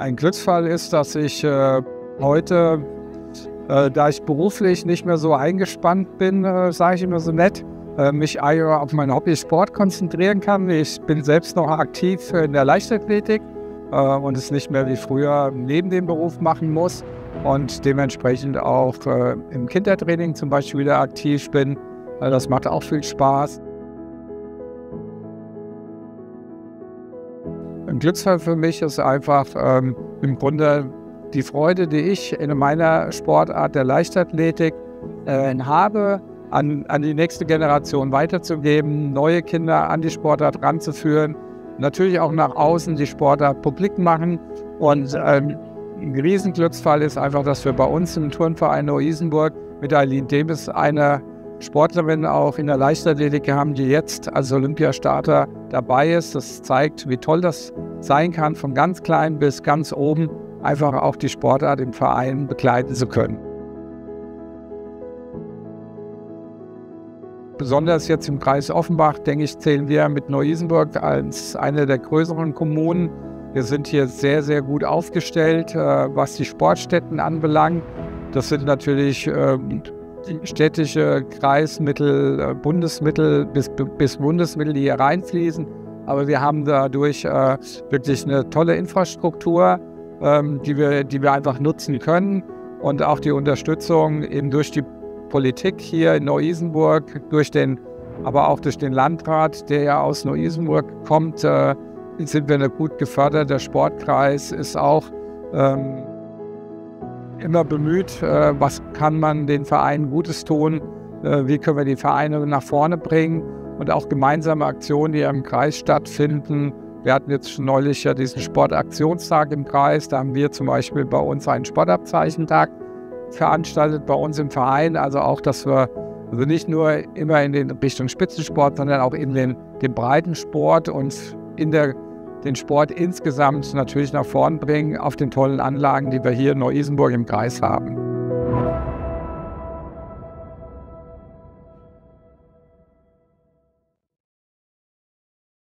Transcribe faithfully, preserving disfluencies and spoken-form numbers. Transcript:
Ein Glücksfall ist, dass ich äh, heute, äh, da ich beruflich nicht mehr so eingespannt bin, äh, sage ich immer so nett, äh, mich auf mein Hobby Sport konzentrieren kann. Ich bin selbst noch aktiv in der Leichtathletik äh, und es nicht mehr wie früher neben dem Beruf machen muss und dementsprechend auch äh, im Kindertraining zum Beispiel wieder aktiv bin. Äh, das macht auch viel Spaß. Ein Glücksfall für mich ist einfach ähm, im Grunde die Freude, die ich in meiner Sportart der Leichtathletik äh, habe, an, an die nächste Generation weiterzugeben, neue Kinder an die Sportart ranzuführen, natürlich auch nach außen die Sportart publik machen. Und ähm, ein Riesenglücksfall ist einfach, dass wir bei uns im Turnverein Neu-Isenburg mit Eileen Demis eine Sportlerin auch in der Leichtathletik haben, die jetzt als Olympiastarter dabei ist. Das zeigt, wie toll das sein kann, von ganz klein bis ganz oben einfach auch die Sportart im Verein begleiten zu können. Besonders jetzt im Kreis Offenbach, denke ich, zählen wir mit Neu-Isenburg als eine der größeren Kommunen. Wir sind hier sehr, sehr gut aufgestellt, was die Sportstätten anbelangt. Das sind natürlich städtische Kreismittel, Bundesmittel bis, bis Bundesmittel, die hier reinfließen. Aber wir haben dadurch äh, wirklich eine tolle Infrastruktur, ähm, die wir, die wir einfach nutzen können. Und auch die Unterstützung eben durch die Politik hier in Neu-Isenburg, durch den, aber auch durch den Landrat, der ja aus Neu-Isenburg kommt, äh, sind wir eine gut gefördert. Der Sportkreis ist auch ähm, immer bemüht, äh, was kann man den Vereinen Gutes tun, äh, wie können wir die Vereine nach vorne bringen und auch gemeinsame Aktionen, die ja im Kreis stattfinden. Wir hatten jetzt schon neulich ja diesen Sportaktionstag im Kreis, da haben wir zum Beispiel bei uns einen Sportabzeichentag veranstaltet, bei uns im Verein, also auch, dass wir also nicht nur immer in den Richtung Spitzensport, sondern auch in den, den breiten Sport und in der den Sport insgesamt natürlich nach vorn bringen auf den tollen Anlagen, die wir hier in Neu-Isenburg im Kreis haben.